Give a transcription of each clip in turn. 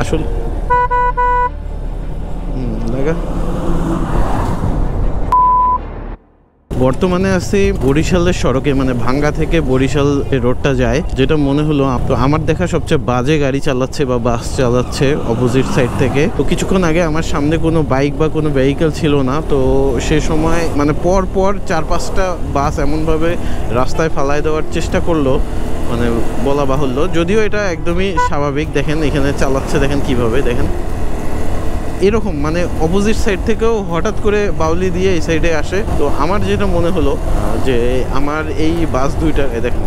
আসল লাগা। বর্তমানে আছি বরিশালের সড়কে, মানে ভাঙ্গা থেকে বরিশাল রোডটা যায়, যেটা মনে হলো তো আমার দেখা সবচেয়ে বাজে গাড়ি চালাচ্ছে বা বাস চালাচ্ছে অপোজিট সাইড থেকে। তো কিছুক্ষণ আগে আমার সামনে কোনো বাইক বা কোনো ভেহিকেল ছিল না, তো সে সময় মানে পর 4-5টা বাস এমনভাবে রাস্তায় ফালায় দেওয়ার চেষ্টা করলো, মানে বলা বাহুল্য। যদিও এটা একদমই স্বাভাবিক, দেখেন এখানে চালাচ্ছে, দেখেন কিভাবে, দেখেন এরকম মানে অপোজিট সাইড থেকেও হঠাৎ করে বাউলি দিয়ে এই সাইডে আসে। তো আমার যেটা মনে হলো যে আমার এই বাস দুইটা দেখেন,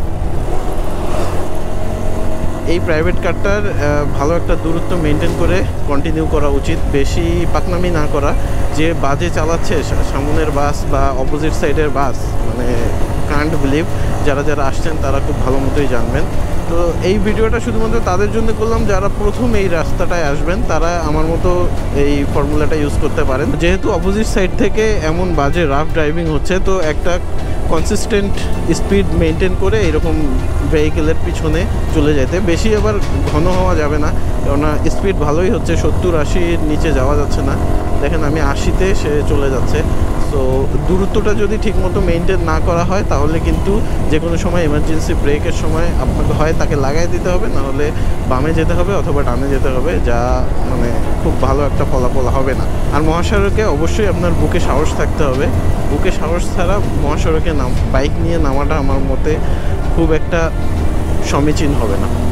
এই প্রাইভেট কারটার ভালো একটা দূরত্ব মেনটেন করে কন্টিনিউ করা উচিত, বেশি পাকনামি না করা। যে বাজে চালাচ্ছে সামনের বাস বা অপোজিট সাইডের বাস, মানে কান্ট বিলিভ, যারা যারা আসছেন তারা খুব ভালো মতোই জানবেন। তো এই ভিডিওটা শুধুমাত্র তাদের জন্য করলাম যারা প্রথম এই রাস্তাটায় আসবেন, তারা আমার মতো এই ফর্মুলাটা ইউজ করতে পারেন। যেহেতু অপোজিট সাইড থেকে এমন বাজে রাফ ড্রাইভিং হচ্ছে, তো একটা কনসিস্টেন্ট স্পিড মেনটেন করে এরকম ভেহিকেলের পিছনে চলে যেতে, বেশি আবার ঘন হওয়া যাবে না, কেননা স্পিড ভালোই হচ্ছে, 70-80-র নিচে যাওয়া যাচ্ছে না। দেখেন আমি 80-তে সে চলে যাচ্ছে। তো দূরত্বটা যদি ঠিকমতো মেনটেন না করা হয় তাহলে কিন্তু যে কোনো সময় এমার্জেন্সি ব্রেকের সময় আপনাকে হয় তাকে লাগাই দিতে হবে, নাহলে বামে যেতে হবে অথবা ডানে যেতে হবে, যা মানে খুব ভালো একটা ফলাফল হবে না। আর মহাসড়কে অবশ্যই আপনার বুকে সাহস থাকতে হবে, বুকে সাহস ছাড়া মহাসড়কে বাইক নিয়ে নামাটা আমার মতে খুব একটা সমীচীন হবে না।